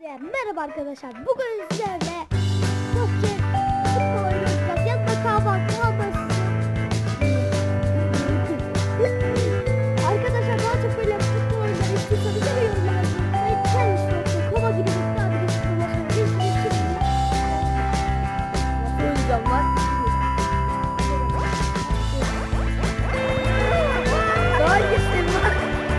Merhaba arkadaşlar. Bugün sizlerle çok futbol oynayacağız. Yanında kahvaltı almasın. Arkadaşlar daha çok böyle futbol oynamayı istiyorsanız da yorumlara yazın. Kendisi kova gibi bir adresi ulaşabilirsiniz. Nasıl oynayacağım lan? Daha geçtim lan.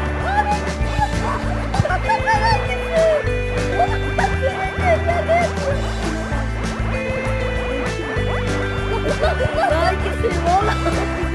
Daha geçtim oğlum.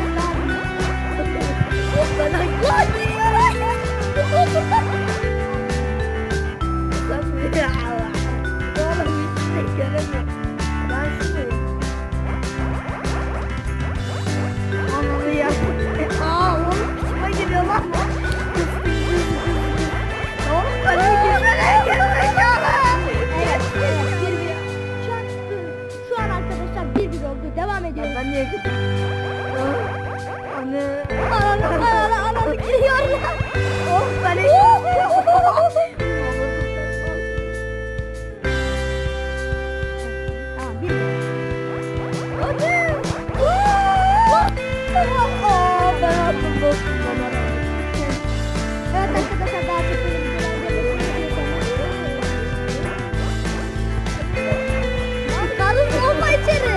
Şu an arkadaşlar 1-1 oldu. Devam ediyoruz. Ben niye gittim? Anne. Ananı giriyor ya. Oh kale. Tamam 1-1. Hadi. Ben aldım dostum bana. Evet arkadaşlar daha çok böyle videolar gelmesi. Karın olma içeri.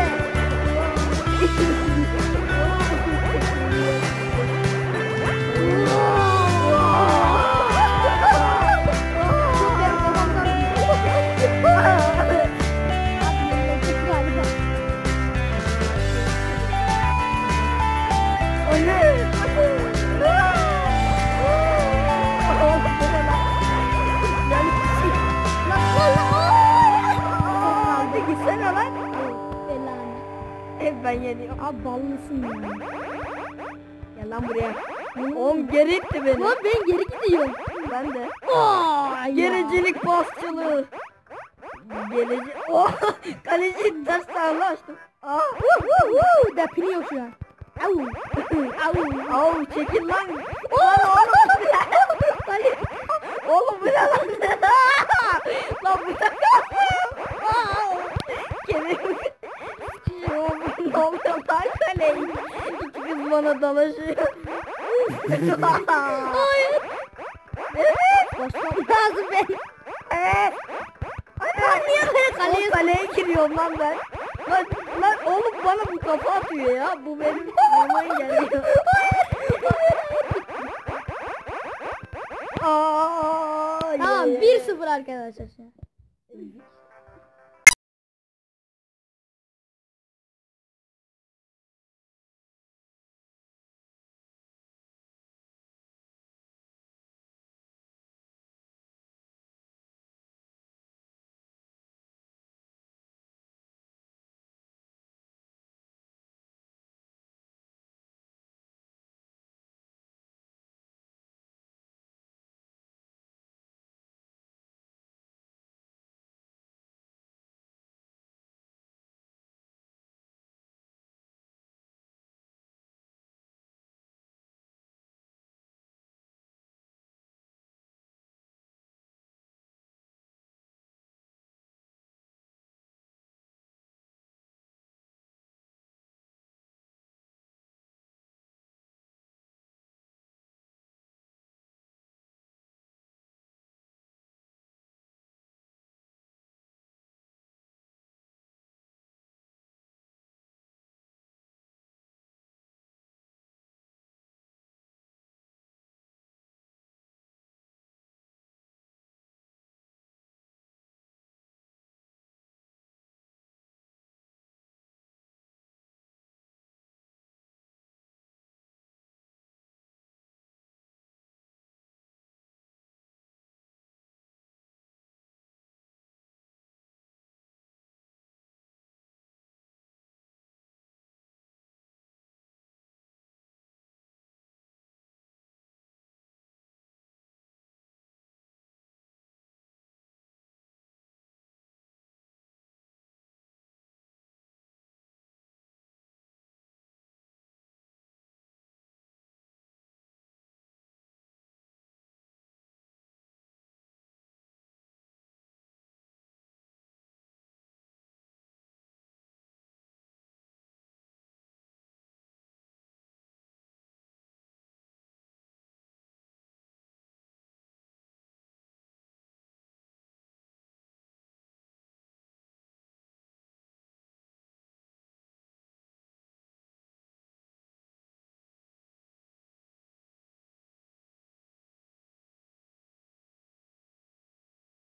Ben yeniyorum. Abi ballısın ya. Gel lan buraya. Oğlum geri itti beni. Lan ben geri gidiyorum. Ben de. Ay ya. Gericilik pasçılığı. Gerici. Oh, kaleci ters tarla açtım. Aa. Depiniyor şu an. Au. Au. Au çekil lan. Lan oğlum. Oğlum bu ne lan? Lan bu ne? Kemiğim. Ne oluyor lan kaleyi? İki kız bana dalaşıyor. Hayır. Başlam lazım ben. Ben niye böyle kaleye giriyorum lan ben? Lan oğlum bana bu kafa atıyor ya. Bu benim zaman geliyor. Tamam 1-0 arkadaşlar.